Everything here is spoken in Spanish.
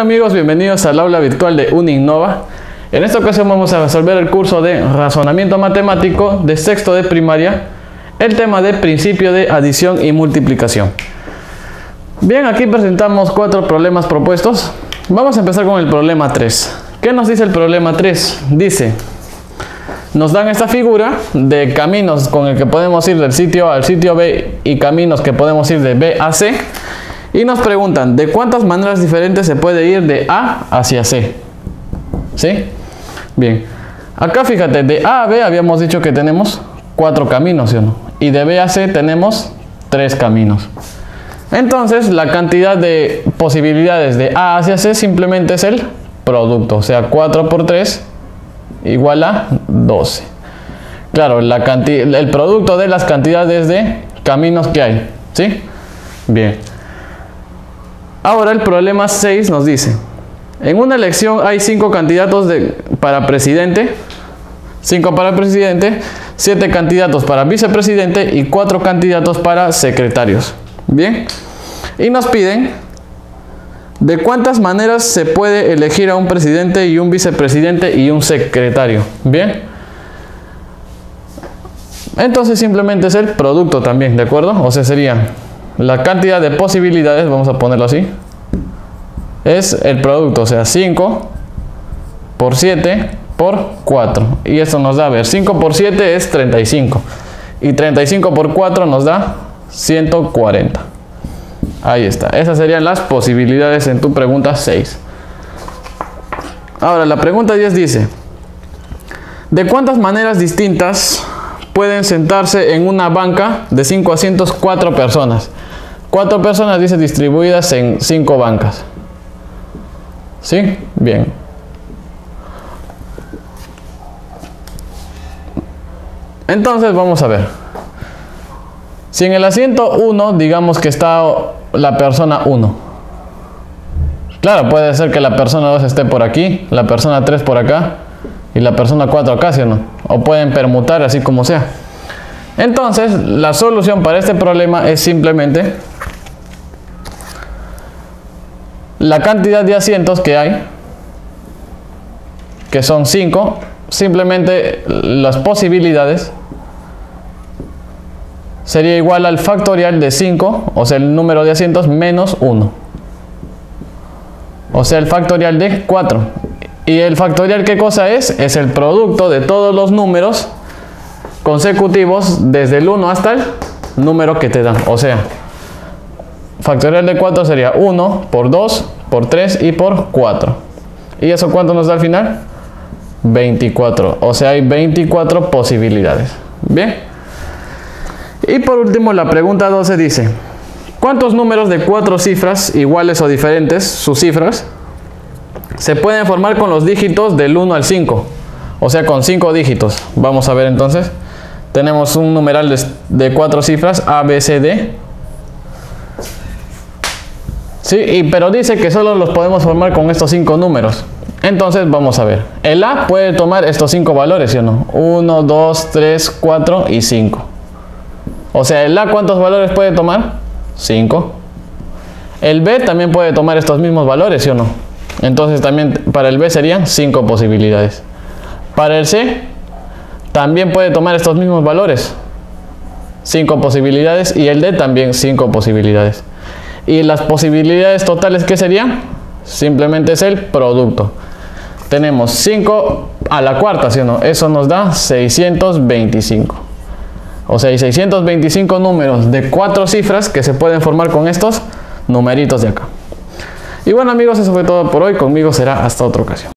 amigos, bienvenidos al aula virtual de Uninnova. En esta ocasión vamos a resolver el curso de razonamiento matemático de sexto de primaria, el tema de principio de adición y multiplicación. Bien, aquí presentamos 4 problemas propuestos. Vamos a empezar con el problema 3. ¿Qué nos dice el problema 3? Dice, nos dan esta figura de caminos con el que podemos ir del sitio A al sitio B y caminos que podemos ir de B a C. Y nos preguntan, ¿de cuántas maneras diferentes se puede ir de A hacia C? ¿Sí? Bien. Acá fíjate, de A a B habíamos dicho que tenemos 4 caminos, ¿sí o no? Y de B a C tenemos 3 caminos. Entonces, la cantidad de posibilidades de A hacia C simplemente es el producto. O sea, 4 por 3 igual a 12. Claro, el producto de las cantidades de caminos que hay. ¿Sí? Bien. Ahora el problema 6 nos dice, en una elección hay 5 candidatos para presidente, 5 para presidente, 7 candidatos para vicepresidente y 4 candidatos para secretarios. Bien, y nos piden de cuántas maneras se puede elegir a un presidente y un vicepresidente y un secretario. Bien, entonces simplemente es el producto también, ¿de acuerdo? O sea, sería la cantidad de posibilidades, vamos a ponerlo así, es el producto, o sea, 5 por 7 por 4. Y esto nos da, a ver, 5 por 7 es 35. Y 35 por 4 nos da 140. Ahí está. Esas serían las posibilidades en tu pregunta 6. Ahora, la pregunta 10 dice, ¿de cuántas maneras distintas pueden sentarse en una banca de 5 asientos 4 personas? 4 personas, dice, distribuidas en 5 bancas. ¿Sí? Bien. Entonces vamos a ver. Si en el asiento 1, digamos que está la persona 1. Claro, puede ser que la persona 2 esté por aquí, la persona 3 por acá y la persona 4 acá, ¿sí o no? O pueden permutar así como sea. Entonces, la solución para este problema es simplemente la cantidad de asientos que hay, que son 5, simplemente las posibilidades sería igual al factorial de 5, o sea, el número de asientos menos 1. O sea, el factorial de 4. ¿Y el factorial qué cosa es? Es el producto de todos los números consecutivos desde el 1 hasta el número que te dan. O sea, factorial de 4 sería 1 por 2 por 3 y por 4. ¿Y eso cuánto nos da al final? 24. O sea, hay 24 posibilidades. Bien. Y por último, la pregunta 12 dice, ¿cuántos números de 4 cifras iguales o diferentes, sus cifras, se pueden formar con los dígitos del 1 al 5? O sea, con 5 dígitos. Vamos a ver entonces. Tenemos un numeral de 4 cifras, A, B, C, D. Sí, pero dice que solo los podemos formar con estos 5 números. Entonces vamos a ver. El A puede tomar estos 5 valores, ¿sí o no? 1, 2, 3, 4 y 5. O sea, el A, ¿cuántos valores puede tomar? 5. El B también puede tomar estos mismos valores, ¿sí o no? Entonces también para el B serían 5 posibilidades. Para el C también puede tomar estos mismos valores, 5 posibilidades. Y el D también 5 posibilidades. Y las posibilidades totales, ¿qué serían? Simplemente es el producto. Tenemos 5 a la cuarta, ¿sí o no? Eso nos da 625. O sea, hay 625 números de 4 cifras que se pueden formar con estos numeritos de acá. Y bueno amigos, eso fue todo por hoy. Conmigo será hasta otra ocasión.